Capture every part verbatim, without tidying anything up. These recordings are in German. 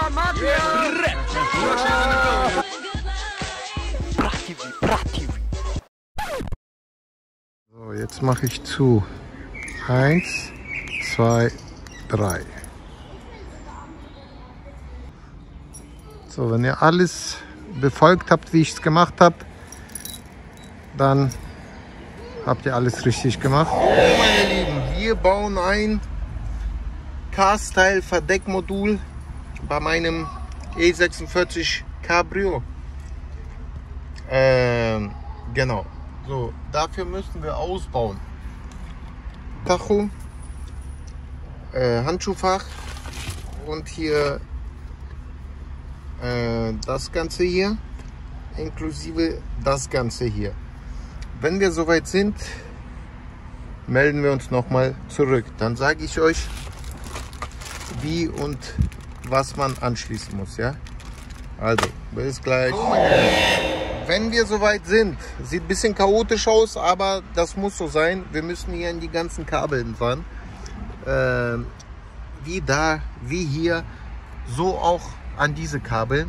So, jetzt mache ich zu. Eins, zwei, drei. So, wenn ihr alles befolgt habt, wie ich es gemacht habe, dann habt ihr alles richtig gemacht. So, meine Lieben, wir bauen ein Cast-Teil-Verdeckmodul bei meinem E sechsundvierzig Cabrio. Ähm, genau. So, dafür müssen wir ausbauen. Tacho, äh, Handschuhfach und hier äh, das Ganze hier, inklusive das Ganze hier. Wenn wir soweit sind, melden wir uns nochmal zurück. Dann sage ich euch, wie und was man anschließen muss. Ja? Also, bis gleich. Wenn wir soweit sind, sieht ein bisschen chaotisch aus, aber das muss so sein. Wir müssen hier in die ganzen Kabeln fahren. Äh, wie da, wie hier, so auch an diese Kabel.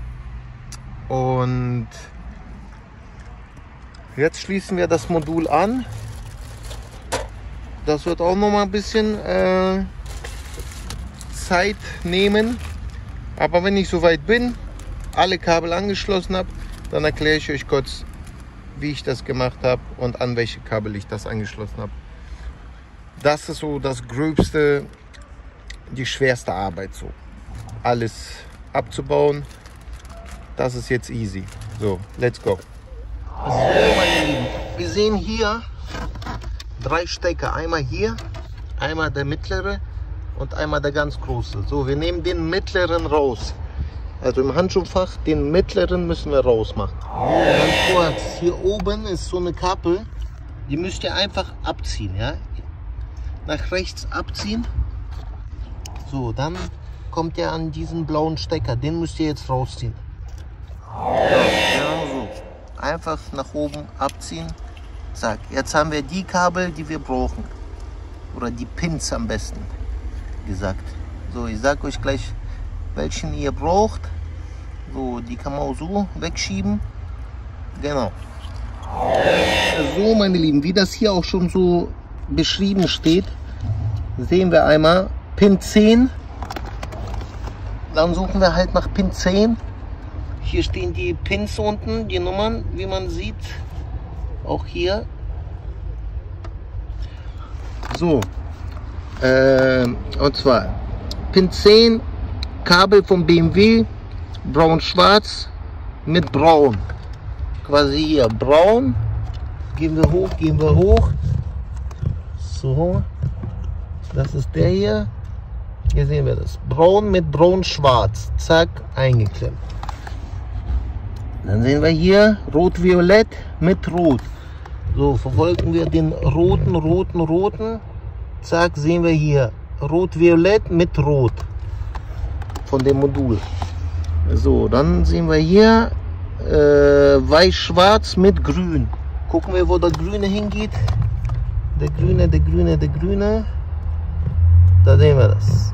Und jetzt schließen wir das Modul an. Das wird auch noch mal ein bisschen äh, Zeit nehmen. Aber wenn ich soweit bin, alle Kabel angeschlossen habe, dann erkläre ich euch kurz, wie ich das gemacht habe und an welche Kabel ich das angeschlossen habe. Das ist so das Gröbste, die schwerste Arbeit, so alles abzubauen. Das ist jetzt easy. So, let's go. So, meine Lieben, wir sehen hier drei Stecker. Einmal hier, einmal der mittlere und einmal der ganz große. So, wir nehmen den mittleren raus. Also im Handschuhfach, den mittleren müssen wir rausmachen. Ganz kurz, hier oben ist so eine Kappe, die müsst ihr einfach abziehen, ja? Nach rechts abziehen. So, dann kommt ihr an diesen blauen Stecker, den müsst ihr jetzt rausziehen. So, genau so. Einfach nach oben abziehen. Zack, jetzt haben wir die Kabel, die wir brauchen. Oder die Pins am besten gesagt. So, ich sage euch gleich, welchen ihr braucht. So, die kann man auch so wegschieben. Genau. So, meine Lieben, wie das hier auch schon so beschrieben steht, sehen wir einmal Pin zehn. Dann suchen wir halt nach Pin zehn. Hier stehen die Pins unten, die Nummern, wie man sieht. Auch hier. So. Äh, und zwar Pin zehn. Kabel vom B M W, braun-schwarz mit braun. Quasi hier braun. Gehen wir hoch, gehen wir hoch. So. Das ist der hier. Hier sehen wir das. Braun mit braun-schwarz. Zack, eingeklemmt. Dann sehen wir hier rot-violett mit rot. So, verfolgen wir den roten, roten, roten. Zack, sehen wir hier rot-violett mit rot. Von dem Modul. So, dann sehen wir hier äh, weiß-schwarz mit grün. Gucken wir, wo der grüne hingeht. Der grüne, der grüne, der grüne. Da sehen wir das.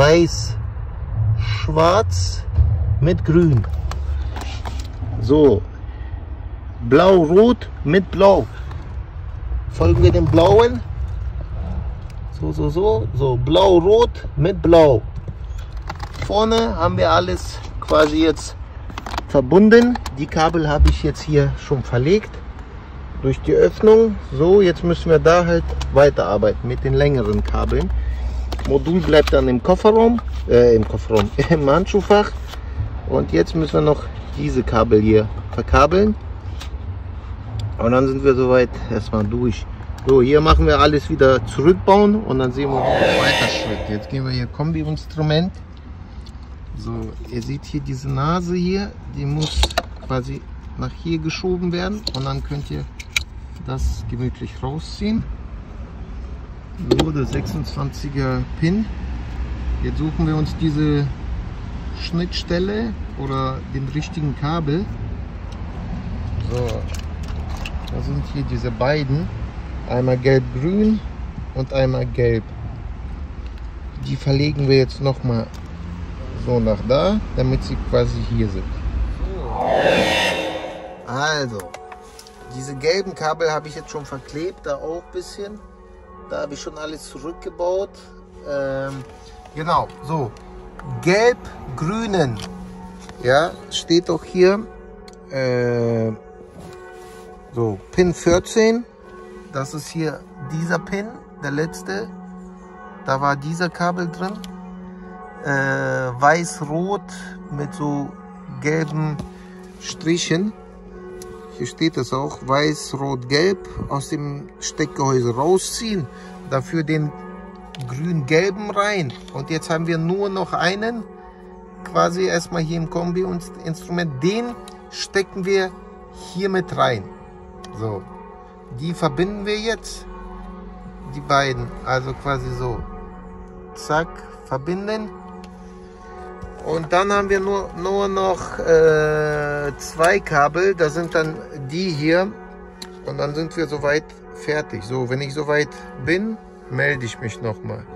Weiß-schwarz mit grün. So, blau-rot mit blau. Folgen wir dem blauen. So, so, so. So, blau-rot mit blau. Vorne haben wir alles quasi jetzt verbunden. Die Kabel habe ich jetzt hier schon verlegt durch die Öffnung. So, jetzt müssen wir da halt weiterarbeiten mit den längeren Kabeln. Modul bleibt dann im Kofferraum, äh, im Kofferraum, im Handschuhfach. Und jetzt müssen wir noch diese Kabel hier verkabeln. Und dann sind wir soweit erstmal durch. So, hier machen wir alles wieder zurückbauen und dann sehen wir uns den weiteren Schritt. Jetzt gehen wir hier Kombi-Instrument. So, ihr seht hier diese Nase hier, die muss quasi nach hier geschoben werden und dann könnt ihr das gemütlich rausziehen. So, der sechsundzwanziger Pin. Jetzt suchen wir uns diese Schnittstelle oder den richtigen Kabel. So, da sind hier diese beiden, einmal gelb-grün und einmal gelb. Die verlegen wir jetzt noch mal so nach da, damit sie quasi hier sind. Also, diese gelben Kabel habe ich jetzt schon verklebt, da auch ein bisschen. Da habe ich schon alles zurückgebaut. Ähm, genau, so. Gelb-grünen. Ja, steht auch hier. Äh, so, Pin vierzehn. Das ist hier dieser Pin, der letzte. Da war dieser Kabel drin. Äh, Weiß-Rot mit so gelben Strichen. Hier steht es auch, Weiß, Rot, Gelb. Aus dem Steckgehäuse rausziehen. Dafür den grün-gelben rein. Und jetzt haben wir nur noch einen. Quasi erstmal hier im Kombi-Instrument. Den stecken wir hier mit rein. So. Die verbinden wir jetzt. Die beiden. Also quasi so. Zack. Verbinden. Und dann haben wir nur, nur noch äh, zwei Kabel. Das sind dann die hier. Und dann sind wir soweit fertig. So, wenn ich soweit bin, melde ich mich nochmal.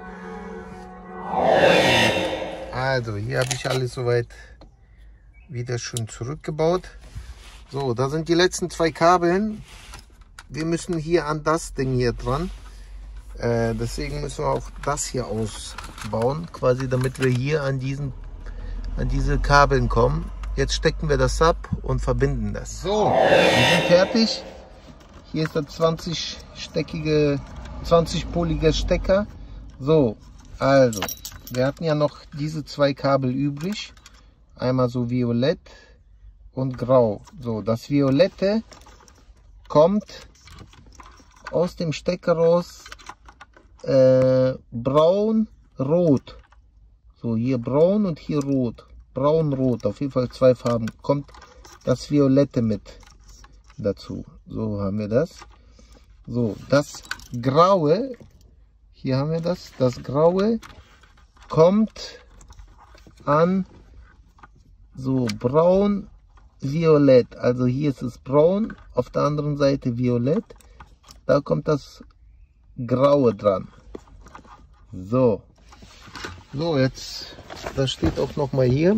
Also, hier habe ich alles soweit wieder schön zurückgebaut. So, da sind die letzten zwei Kabeln. Wir müssen hier an das Ding hier dran. Äh, deswegen müssen wir auch das hier ausbauen. Quasi, damit wir hier an diesen an diese Kabeln kommen. Jetzt stecken wir das ab und verbinden das. So, wir sind fertig. Hier ist der zwanzig-steckige, zwanzig-polige Stecker. So, also, wir hatten ja noch diese zwei Kabel übrig. Einmal so violett und grau. So, das Violette kommt aus dem Stecker raus äh, braun, rot. So, hier braun und hier rot. Braun, rot, auf jeden Fall zwei Farben. Kommt das Violette mit dazu. So haben wir das. So, das Graue, hier haben wir das. Das Graue kommt an so braun, violett. Also hier ist es braun, auf der anderen Seite violett. Da kommt das Graue dran. So. So, jetzt, das steht auch noch mal hier.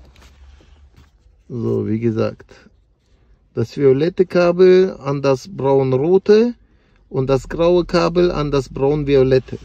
So, wie gesagt, das violette Kabel an das braun-rote und das graue Kabel an das braun-violette.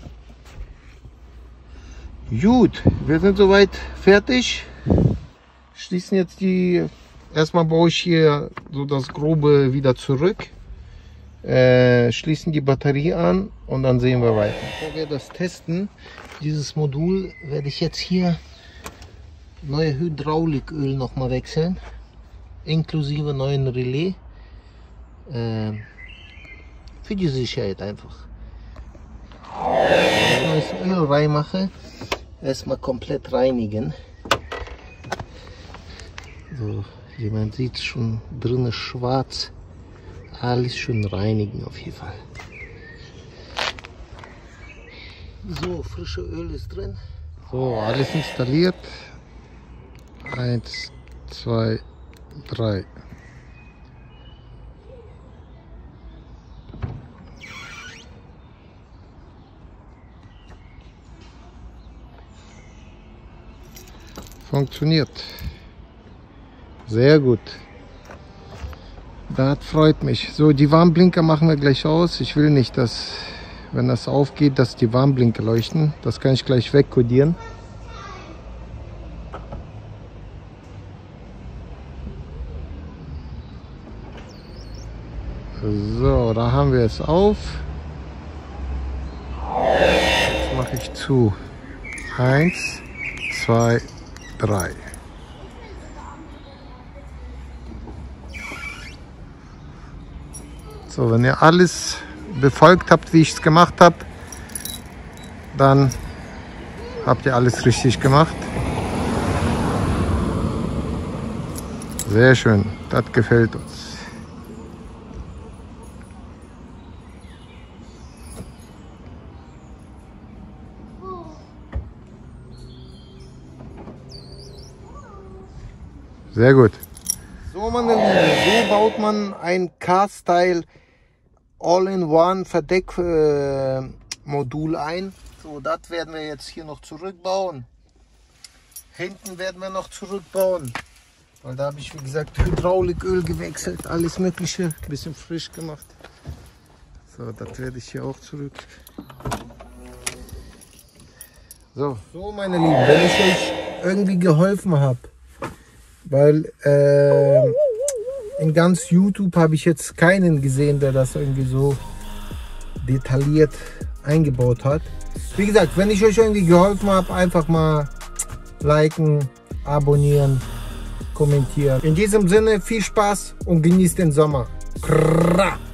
Gut, wir sind soweit fertig. Schließen jetzt die, erstmal baue ich hier so das Grobe wieder zurück. Äh, schließen die Batterie an und dann sehen wir weiter. Bevor wir das testen, dieses Modul werde ich jetzt hier neue Hydrauliköl noch mal wechseln, inklusive neuen Relais, äh, für die Sicherheit einfach. Wenn ich neues Öl reinmache, erstmal komplett reinigen. So, wie man sieht, schon drin ist schwarz. Alles schön reinigen auf jeden Fall. So, frische Öl ist drin. So, alles installiert. Eins, zwei, drei. Funktioniert. Sehr gut. Das freut mich. So, die Warnblinker machen wir gleich aus. Ich will nicht, dass, wenn das aufgeht, dass die Warnblinker leuchten. Das kann ich gleich wegkodieren. So, da haben wir es auf. Jetzt mache ich zu. Eins, zwei, drei. So, wenn ihr alles befolgt habt, wie ich es gemacht habe, dann habt ihr alles richtig gemacht. Sehr schön, das gefällt uns. Sehr gut. So, meine Lieben, so baut man ein Car-Style All-in-One Verdeckmodul äh, ein. So, das werden wir jetzt hier noch zurückbauen. Hinten werden wir noch zurückbauen. Weil da habe ich, wie gesagt, Hydrauliköl gewechselt, alles Mögliche, ein bisschen frisch gemacht. So, das werde ich hier auch zurück. So, so meine Lieben, wenn ich euch irgendwie geholfen habe, weil äh, in ganz YouTube habe ich jetzt keinen gesehen, der das irgendwie so detailliert eingebaut hat. Wie gesagt, wenn ich euch irgendwie geholfen habe, einfach mal liken, abonnieren, kommentieren. In diesem Sinne viel Spaß und genießt den Sommer. Krrrra.